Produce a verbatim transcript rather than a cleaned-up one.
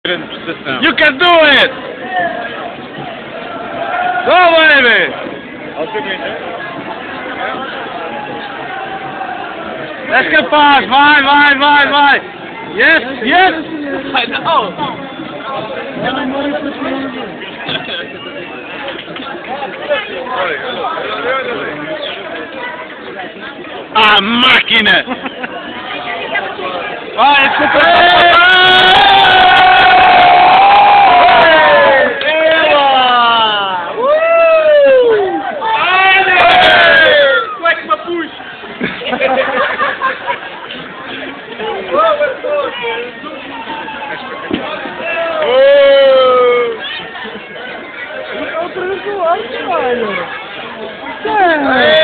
Grande prestação. You can do it! Go, baby! És capaz, vai, vai, vai, vai! Yes, yes! Ai, não! Ah, máquina! Vai, desculpa! Outra vez do ar, olha.